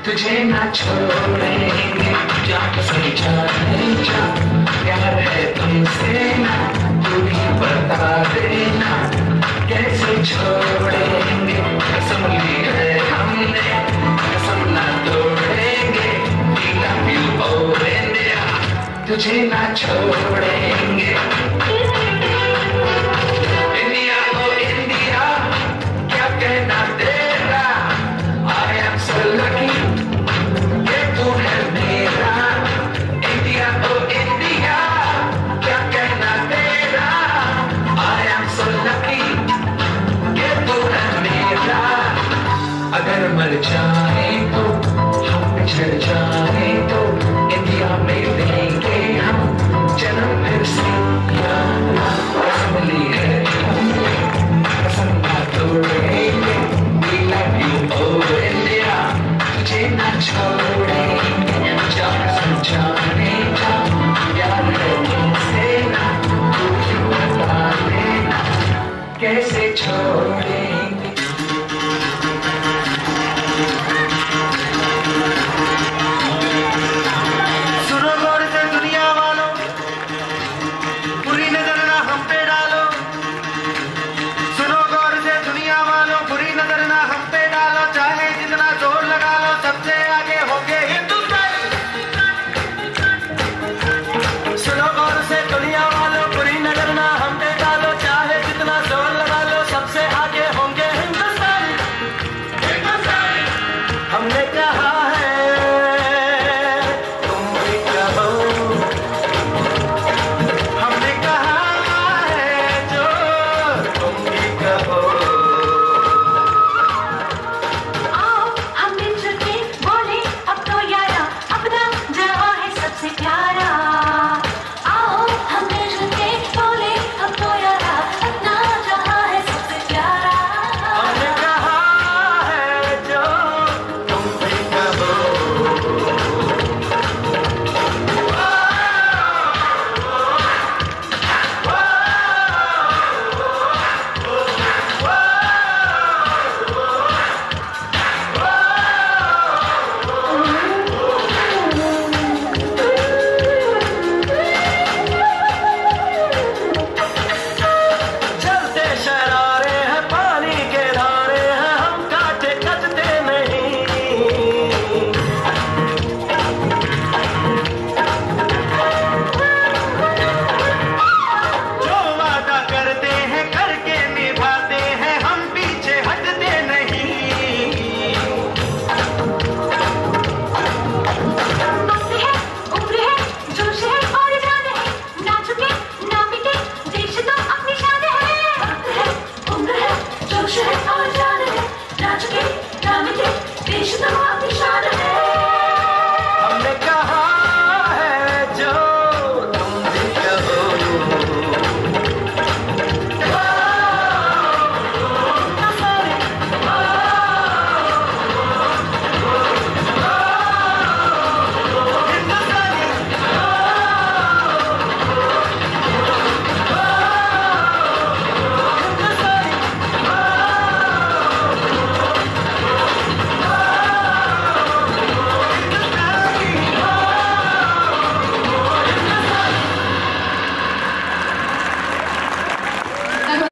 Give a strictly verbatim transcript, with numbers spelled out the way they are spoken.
तुझे ना छोड़ेंगे, जाके समझाने जा, प्यार है तुमसे ना, तू ही बता देना, कैसे छोड़ेंगे, कसम ली है हमने, कसम ना तोड़ेंगे, we love you oh India, तुझे ना छोड़ेंगे। इंडिया ओ इंडिया, क्या कहना तेरा, I am so lucky, ये तू है मेरा। इंडिया ओ इंडिया, क्या कहना तेरा, I am so lucky, ये तू है मेरा। अगर मर जाए तो हम बिछड़ जाए तो इंडिया में देंगे हम जन्म फिर से, कसम ली है हमने, कसम ना तोड़ेंगे, we love you oh India, तुझे ना छोड़ेंगे, जाके समझाने जा, प्यार है तुमसे ना, तू ही बता देना, कैसे छोड़ेंगे। सुनो गौर से दुनिया वालों, बुरी नजर ना हम पे डालो। सुनो गौर से दुनिया वालों, बुरी नजर ना हम पे डालो, चाहे जितना जोर लगा लो, सबसे आगे